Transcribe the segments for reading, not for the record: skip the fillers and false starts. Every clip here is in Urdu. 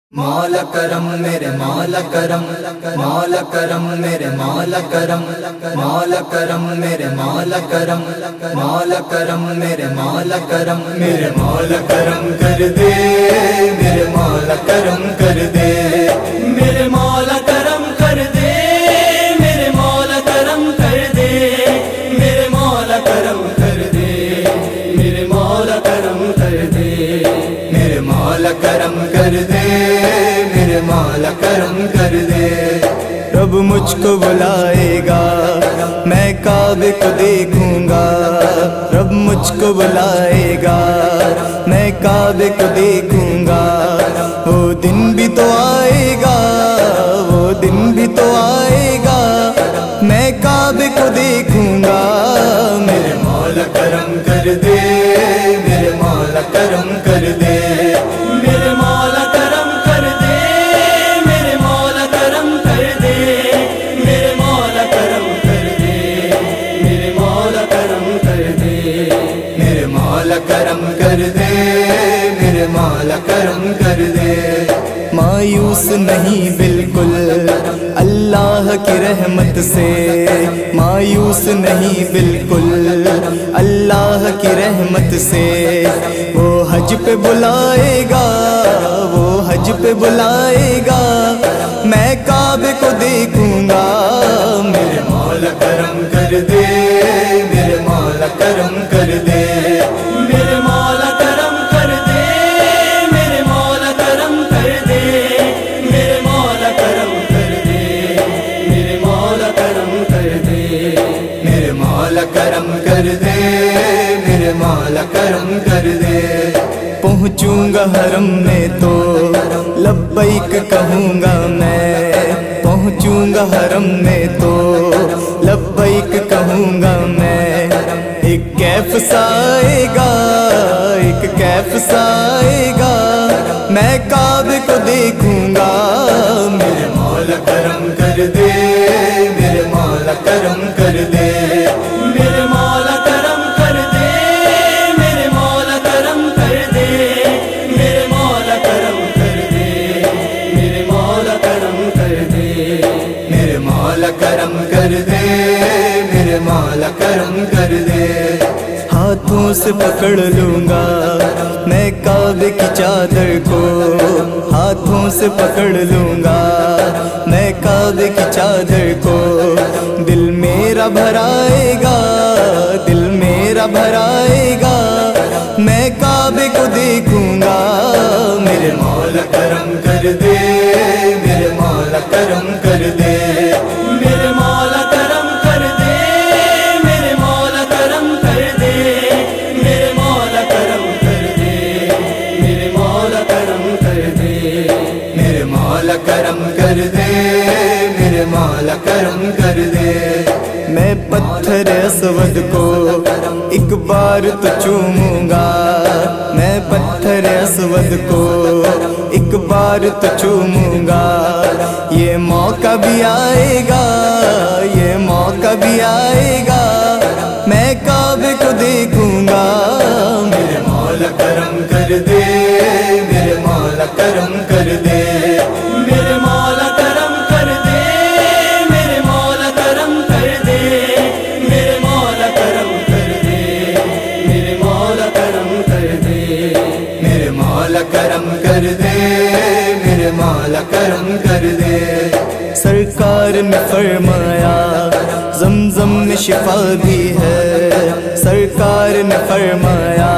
مولا کرم میرے مولا کرم، مولا کرم میرے مولا کرم، مولا کرم میرے مولا کرم، مولا کرم میرے مولا کرم، میرے مولا کرم کر دے، میرے مولا کرم کر دے، میرے مولا کرم کر دے، میرے مولا کرم کر دے، میرے مولا کرم کر دے، میرے مولا کرم کر دے، میرے مولا کرم کر دے، میرے مولا کرم کر دے۔ رب مجھ کو بلائے گا، میں کعبے کو دیکھوں گا، رب مجھ کو بلائے گا، میں کعبے کو دیکھوں گا، وہ دن بھی تو آئے گا، وہ دن بھی تو آئے گا، میں کعبے کو دیکھوں گا، میرے مولا کرم کر دے، میرے مولا کرم کر دے، میرے مولا کرم کر دے، میرے مولا کرم کر دے، میرے مولا کرم کر دے، میرے مولا کرم کر دے، میرے مولا کرم کر دے، میرے مولا کرم کر دے۔ مایوس نہیں بالکل اللہ کی رحمت سے، مایوس نہیں بالکل اللہ کی رحمت سے، وہ حج پہ بلائے گا، وہ حج پہ بلائے گا، میں کعبے کو دیکھوں گا، میرے مولا کرم کر دے، میرے مولا کرم کر دے، میرے مولا کرم کر دے، میرے مولا کرم کر دے، میرے مولا کرم کر دے، میرے مولا کرم کر دے، میرے مولا کرم کر دے، میرے مولا کرم کر دے۔ پہنچوں گا حرم میں تو لبیک کہوں گا میں، پہنچوں گا حرم میں تو لبیک کہوں گا میں، ایک کیف سا آئے گا، ایک کیف سا آئے گا، میں کعبے کو دیکھوں گا، میرے مولا کرم کر دے، میرے مولا کرم کر دے، میرے مولا کرم کر دے، میرے مولا کرم کر دے، میرے مولا کرم کر دے، میرے مولا کرم کر دے، میرے مولا کرم کر دے، میرے مولا کرم کر دے۔ ہاتھوں سے پکڑ لوں گا میں کعبے کی چادر کو، ہاتھوں سے پکڑ لوں گا میں کعبے کی چادر کو، دل میرا بھرائے گا، دل میرا بھرائے گا، میں کعبے کو دیکھوں گا، میرے مولا کرم کر دے، میرے مولا کرم کر دے، میرے مولا کرم کر دے، میرے مولا کرم کر دے، میرے مولا کرم کر دے، میرے مولا کرم کر دے، میرے مولا کرم کر دے، میرے مولا کرم کر دے۔ میں پتھر اسود کو ایک بار تو چوموں گا، میں پتھر اسود کو ایک بار تو چوموں گا، یہ موقع بھی آئے گا، یہ موقع بھی آئے گا، میں کعبے کو دیکھوں گا، میرے مولا کرم کر دے، میرے مولا کرم کر دے، میرے مولا کرم کر دے، میرے مولا کرم کر دے، میرے مولا کرم کر دے، میرے مولا کرم کر دے، میرے مولا کرم کر دے، میرے مولا کرم کر دے۔ سرکار نے فرمایا زمزم میں شفا بھی ہے، سرکار نے فرمایا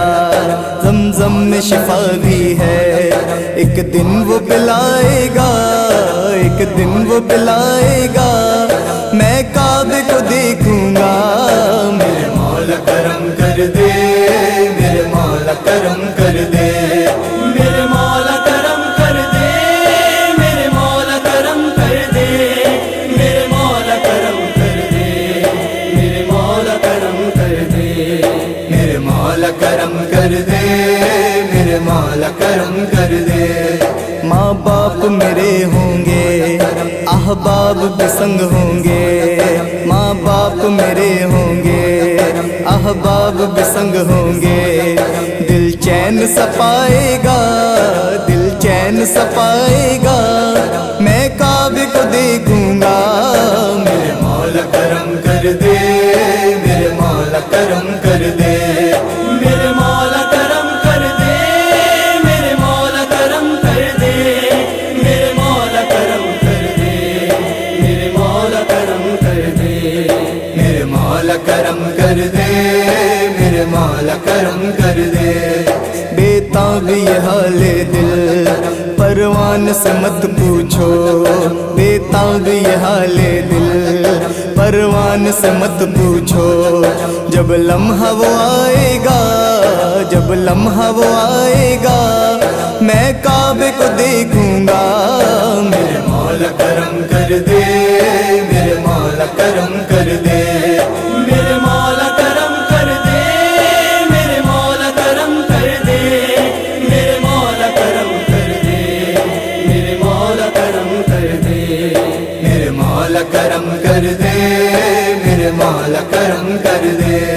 زمزم میں شفا بھی ہے، ایک دن وہ پلائے گا، ایک دن وہ پلائے گا، میں کعبے کو دیکھوں گا، میرے مولا کرم کر دے، میرے مولا کرم کر دے، میرے مولا کرم کر دے، میرے مولا کرم کر دے، میرے مولا کرم کر دے، میرے مولا کرم کر دے، میرے مولا کرم کر دے، میرے مولا کرم کر دے۔ ماں باپ میرے ہوں گے، احباب بھی سنگ ہوں گے، ماں باپ میرے ہوں گے، احباب بھی سنگ ہوں گے، دل چین سا پائے گا، دل چین ऐसा पाएगा, मैं काबे को देखूंगा। मेरे मौला करम कर दे, मेरे मौला करम कर दे, मेरे मौला करम कर दे, मेरे मौला करम कर दे, मेरे मौला करम कर दे, मेरे मौला करम कर दे, मेरे मौला करम कर दे, मेरे मौला करम कर दे। बेताब ये हाले दिल, परवान से मत पूछो, बेताब ये हाले दिल, परवान से मत पूछो। जब लम्हा वो आएगा, जब लम्हा वो आएगा, मैं काबे को देखूंगा। मेरे मौला करम कर दे, मेरे मौला करम कर दे, मेरे मौला करम कर दे, मेरे मौला करम कर दे, मेरे मौला करम कर दे, मेरे मौला करम कर दे, मेरे मौला करम कर दे, मेरे मौला करम कर दे।